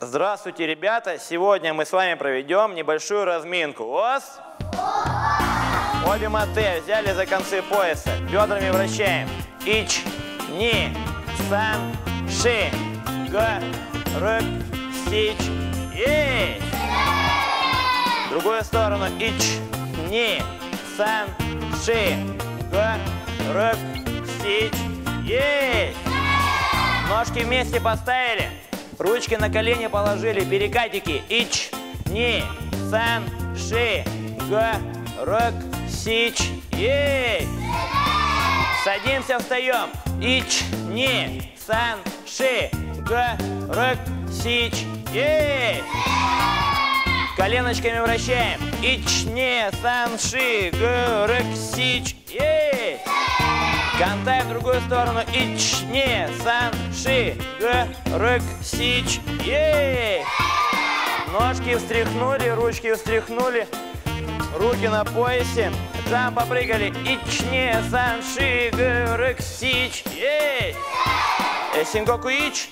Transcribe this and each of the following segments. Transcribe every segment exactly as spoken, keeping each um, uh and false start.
Здравствуйте, ребята! Сегодня мы с вами проведем небольшую разминку. Ос! Обе мате взяли за концы пояса. Бедрами вращаем. Ич, ни, сан, ши, га, рык, сич, ей! В другую сторону. Ич, ни, сан, ши, га, рык, сич, ей! Ножки вместе поставили. Ручки на колени положили. Перекатики. Ич, ни, сан, ши, га, рык, сич, ей! Садимся, встаем. Ич, ни, сан, ши, га, рык, сич, ей! Коленочками вращаем. Ич, ни, сан, ши, га, рык, сич, ей! Контакт в другую сторону. Ич, ни, сан, ши, га, рык, сич, ей! Ножки встряхнули, ручки встряхнули. Руки на поясе. Джамп попрыгали. Ич, ни, сан, ши, га, рык, сич, ей! Сингоку ич.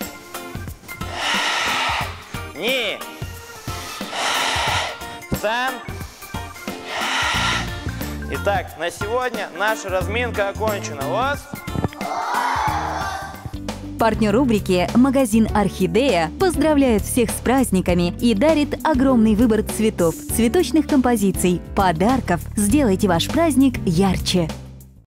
Ни. Сан. Итак, на сегодня наша разминка окончена. Ос! Партнер рубрики «Магазин Орхидея» поздравляет всех с праздниками и дарит огромный выбор цветов, цветочных композиций, подарков. Сделайте ваш праздник ярче.